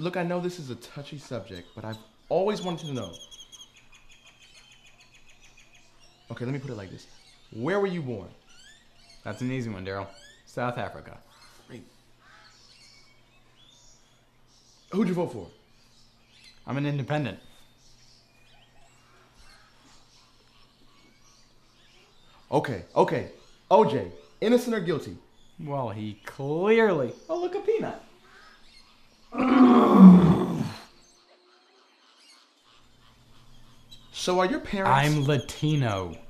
Look, I know this is a touchy subject, but I've always wanted to know. Okay, let me put it like this. Where were you born? That's an easy one, Daryl. South Africa. Great. Who'd you vote for? I'm an independent. Okay. OJ, innocent or guilty? Well, he clearly... Oh, look, a peanut. So are your parents... I'm Latino.